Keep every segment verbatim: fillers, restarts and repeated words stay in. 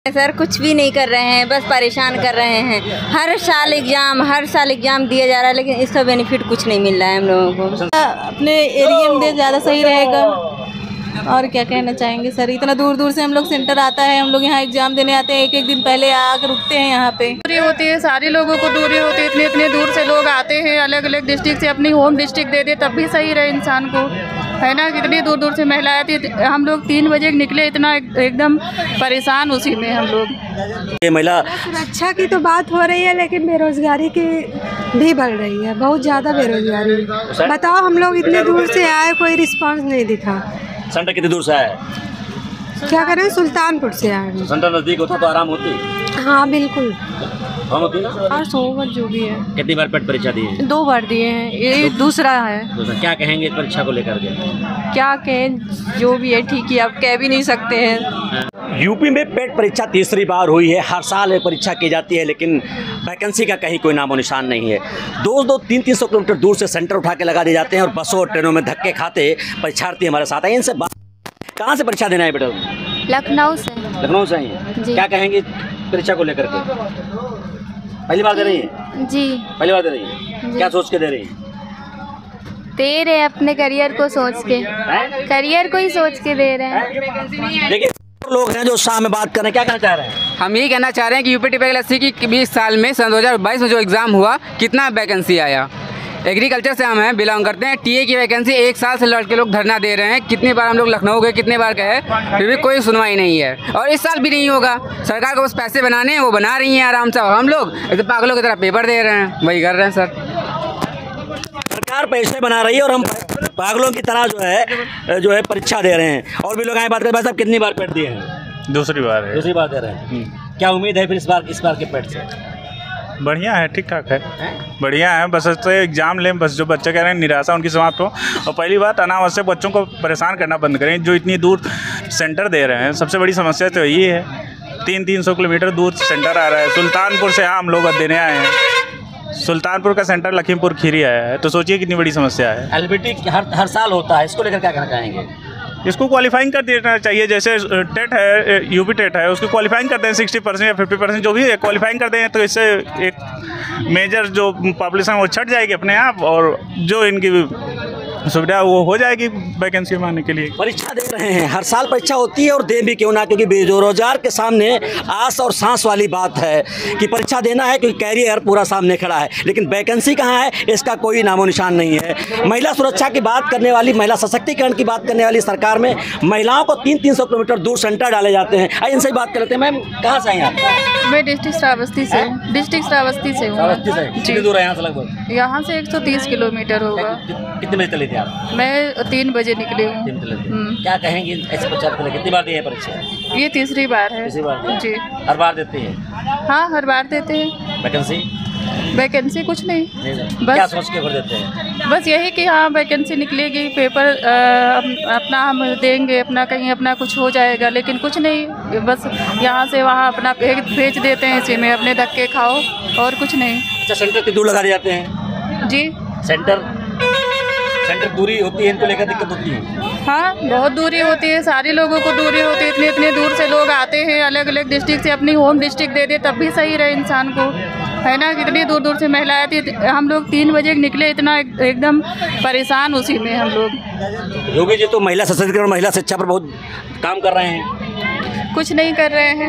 Sir कुछ भी नहीं कर रहे हैं, बस परेशान कर रहे हैं। हर साल एग्ज़ाम हर साल एग्ज़ाम दिया जा रहा है, लेकिन इसका बेनिफिट कुछ नहीं मिल रहा है हम लोगों को। अपने एरिया में दे ज़्यादा सही रहेगा। और क्या कहना चाहेंगे सर, इतना दूर दूर से हम लोग सेंटर आता है, हम लोग यहाँ एग्जाम देने आते हैं, एक एक दिन पहले आकर रुकते हैं यहाँ पे। दूरी होती है, सारे लोगों को दूरी होती है, इतने इतने दूर से लोग आते हैं, अलग अलग डिस्ट्रिक्ट से अपनी होम डिस्ट्रिक्ट दे दे तब भी सही रहे इंसान को, है ना। कितनी दूर दूर से महिलाएं थी, हम लोग तीन बजे निकले, इतना एकदम परेशान उसी में हम लोग। ये महिला सुरक्षा की तो बात हो रही है, लेकिन बेरोजगारी की भी बढ़ रही है, बहुत ज़्यादा बेरोजगारी। बताओ, हम लोग इतने दूर से आए, कोई रिस्पांस नहीं दिखा। सेंटर कितनी दूर से आया? क्या करें, सुल्तानपुर से आए। सेंटर नजदीक होता तो आराम होती। हाँ बिल्कुल, हम होती ना। और सौ बार जो भी है। कितनी बार पेट परीक्षा दी है? दो बार दिए हैं, ये दूसरा है। दूसरा क्या कहेंगे इस परीक्षा को लेकर के? क्या कहें, जो भी है ठीक ही, आप कह भी नहीं सकते हैं। यूपी में पेट परीक्षा तीसरी बार हुई है। हर साल ये परीक्षा की जाती है, लेकिन वैकेंसी का कहीं कोई नामो निशान नहीं है। दो दो तीन तीन सौ किलोमीटर दूर से सेंटर उठा के लगा दिए जाते हैं और बसों और ट्रेनों में धक्के खाते परीक्षार्थी हमारे साथ हैं। इनसे बात, कहाँ से परीक्षा देना है बेटा? लखनऊ से। लखनऊ से आई हैं। क्या कहेंगे परीक्षा को लेकर के? पहली बार दे रही हैं? जी पहली बार दे रही हैं। क्या सोच के दे रही हैं? दे रहे हैं अपने करियर को सोच के, करियर को ही सोच के दे रहे हैं। देखिए लोग हैं जो उत्साह में बात कर रहे हैं, क्या कहना चाह रहे हैं? हम यही कहना चाह रहे हैं कि यूपी टीपीएससी की बीस साल में सन दो हज़ार बाईस में जो एग्ज़ाम हुआ, कितना वैकेंसी आया। एग्रीकल्चर से हम हैं, बिलोंग करते हैं। टीए की वैकेंसी एक साल से लड़के लोग धरना दे रहे हैं। कितनी बार हम लोग लखनऊ गए, कितने बार गए, फिर भी कोई सुनवाई नहीं है। और इस साल भी नहीं होगा। सरकार को बस पैसे बनाने हैं, वो बना रही हैं आराम से, और हम लोग ऐसे पागलों की तरह पेपर दे रहे हैं, वही कर रहे हैं सर। सरकार पैसे बना रही है और हम पागलों की तरह जो है जो है परीक्षा दे रहे हैं। और भी लोग आए बात करें। भाई साहब कितनी बार पेट दिए हैं? दूसरी बार है। दूसरी बार दे रहे हैं। क्या उम्मीद है फिर इस बार इस बार के पेट से? बढ़िया है, ठीक ठाक है, बढ़िया है। बस तो एग्जाम लें, बस जो बच्चे कह रहे हैं निराशा उनकी समाप्त हो। और पहली बात, अनावश्यक बच्चों को परेशान करना बंद करें जो इतनी दूर सेंटर दे रहे हैं। सबसे बड़ी समस्या तो यही है, तीन तीन सौ किलोमीटर दूर सेंटर आ रहा है। सुल्तानपुर से हम लोग देने आए हैं, सुल्तानपुर का सेंटर लखीमपुर खीरी आया है, तो सोचिए कितनी बड़ी समस्या है। एलबीटी हर हर साल होता है, इसको लेकर क्या कहना चाहेंगे? इसको क्वालिफाइंग कर देना चाहिए। जैसे टेट है, यूपी टेट है, उसको क्वालिफाइंग करते हैं सिक्सटी परसेंट या फिफ्टी परसेंट जो भी है, क्वालिफाइंग करते हैं, तो इससे एक मेजर जो पॉपुलेशन वो छट जाएगी अपने आप, और जो इनकी सुविधा वो हो जाएगी वैकेंसी में आने के लिए। परीक्षा दे रहे हैं, हर साल परीक्षा होती है और दे भी क्यों ना, क्योंकि बेरोजगार के सामने आस और सांस वाली बात है कि परीक्षा देना है, क्योंकि कैरियर पूरा सामने खड़ा है, लेकिन वैकेंसी कहाँ है इसका कोई नामो निशान नहीं है। महिला सुरक्षा की बात करने वाली, महिला सशक्तिकरण की बात करने वाली सरकार में महिलाओं को तीन तीन सौ किलोमीटर दूर सेंटर डाले जाते हैं। आइए इनसे बात कर लेते हैं। मैम कहाँ से आई आप? मैं डिस्ट्रिक्ट श्रावस्ती से डिस्ट्रिक्ट श्रावस्ती से हूँ। कितनी दूर है यहाँ से? लगभग यहाँ से एक सौ तीस किलोमीटर होगा। कितने बजे चली थी आप? मैं तीन बजे निकली हूँ। क्या कहेंगे ऐसे परीक्षा को लेकर? कितनी बार दी है परीक्षा? ये तीसरी बार है। तीसरी बार जी। हर बार देते हैं? हाँ, हर बार देते हैं। वैकेंसी वैकेंसी कुछ नहीं, नहीं। बस क्या सोच के भर देते हैं? बस यही कि हाँ वैकेंसी निकलेगी, पेपर आ, अपना हम देंगे, अपना कहीं अपना कुछ हो जाएगा, लेकिन कुछ नहीं, बस यहाँ से वहाँ अपना भेज देते हैं, इसी में अपने धक्के खाओ और कुछ नहीं। अच्छा, सेंटर कितनी दूर लगा दिए जाते हैं? जी, सेंटर सेंटर दूरी होती है, इनको लेकर दिक्कत होती है? हाँ, बहुत दूरी होती है, सारे लोगों को दूरी होती है, इतने इतने दूर से लोग आते हैं, अलग अलग डिस्ट्रिक्ट से अपनी होम डिस्ट्रिक्ट दे दे तब भी सही रहे इंसान को, है ना। कितनी दूर दूर से महिलाएं थी, हम लोग तीन बजे निकले, इतना एकदम परेशान उसी में हम लोग। योगी जी तो महिला सशक्तिकरण, महिला शिक्षा पर बहुत काम कर रहे हैं। कुछ नहीं कर रहे हैं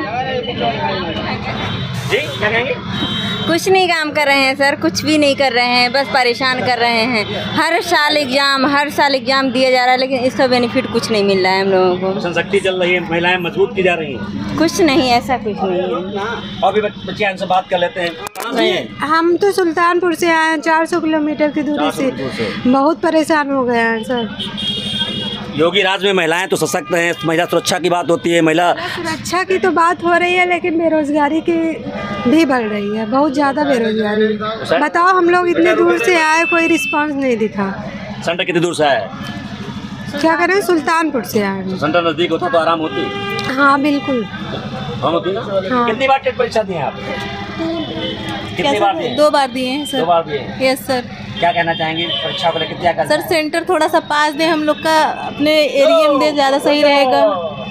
जी, क्या कहेंगे? कुछ नहीं काम कर रहे हैं सर, कुछ भी नहीं कर रहे हैं, बस परेशान कर रहे हैं। हर साल एग्ज़ाम हर साल एग्ज़ाम दिया जा रहा है, लेकिन इसका बेनिफिट कुछ नहीं मिल रहा है हम लोगों को। जनशक्ति चल रही है, महिलाएं मजबूत की जा रही हैं। कुछ नहीं, ऐसा कुछ नहीं है। और भी बच्चे इनसे बात कर लेते हैं। कहाँ से हैं? हम तो सुल्तानपुर से आए हैं, चार सौ किलोमीटर की दूरी से। बहुत परेशान हो गए हैं सर। योगी राज में महिलाएं तो सशक्त हैं, महिला सुरक्षा की बात होती है, महिला सुरक्षा की तो बात हो रही है, लेकिन बेरोजगारी की भी बढ़ रही है, बहुत ज़्यादा बेरोजगारी। बताओ, हम लोग इतने दूर से आए, कोई रिस्पांस नहीं दिखा। सेंटर कितनी दूर से आया? क्या करें, सुल्तानपुर से आए। सेंटर नजदीक होता तो आराम होती। हाँ बिल्कुल, हम होती ना। हाँ। कितनी बार टेट परीक्षा दी है आप? कितनी बार दिए? दो बार दिए हैं सर। दो बार दिए हैं। Yes sir. क्या कहना चाहेंगे परीक्षा को लेकर? क्या करना सर, सेंटर थोड़ा सा पास दें हम लोग का, अपने एरिया में दे ज़्यादा सही रहेगा।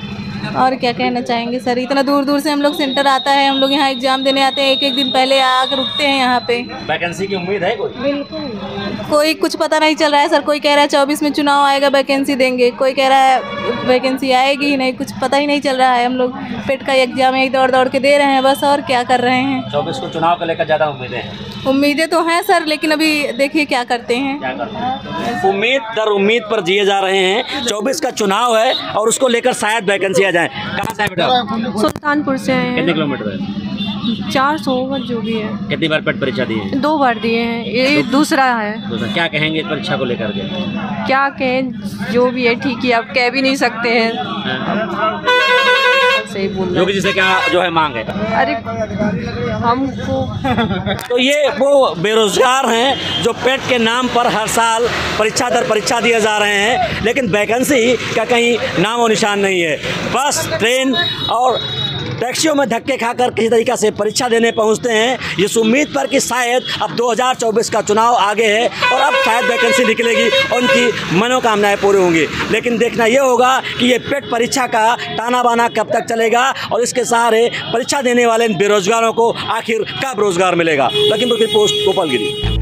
और क्या कहना चाहेंगे सर, इतना दूर दूर से हम लोग सेंटर आता है, हम लोग यहाँ एग्जाम देने आते हैं, एक एक दिन पहले आकर रुकते हैं यहाँ पे। वैकेंसी की उम्मीद है कोई? बिल्कुल कोई कुछ पता नहीं चल रहा है सर। कोई कह रहा है चौबीस में चुनाव आएगा वैकेंसी देंगे, कोई कह रहा है वैकेंसी आएगी ही नहीं, कुछ पता ही नहीं चल रहा है। हम लोग पेट का एग्जाम एक दौड़ दौड़ के दे रहे हैं बस, और क्या कर रहे हैं। चौबीस को चुनाव को लेकर ज़्यादा उम्मीदें हैं? उम्मीदें तो हैं सर, लेकिन अभी देखिए क्या करते हैं। क्या करते हैं? उम्मीद दर उम्मीद पर जिए जा रहे हैं। चौबीस का चुनाव है और उसको लेकर शायद वैकेंसी आ जाए। कहाँ से है बेटा? सुल्तानपुर से आए कितने किलोमीटर है? हैं चार सौ जो भी है। कितनी बार पेट परीक्षा दी है? दो बार दिए हैं, ये दूसरा है। दूसरा क्या कहेंगे इस परीक्षा को लेकर के? क्या कहें, जो भी है ठीक ही, आप कह भी नहीं सकते हैं। सही बोल रहे जो कि जिसे क्या जो है मांग है। अरे हमको तो ये वो बेरोजगार हैं जो पेट के नाम पर हर साल परीक्षा दर परीक्षा दिए जा रहे हैं, लेकिन वैकेंसी का कहीं नाम और निशान नहीं है। बस ट्रेन और टैक्सियों में धक्के खाकर किसी तरीक़े से परीक्षा देने पहुंचते हैं, इस उम्मीद पर कि शायद अब दो हज़ार चौबीस का चुनाव आगे है और अब शायद वैकेंसी निकलेगी और उनकी मनोकामनाएं पूरी होंगी। लेकिन देखना ये होगा कि ये पेट परीक्षा का ताना बाना कब तक चलेगा और इसके सहारे परीक्षा देने वाले बेरोजगारों को आखिर कब रोजगार मिलेगा। लखीमपुर की पोस्ट गोपालगिरी।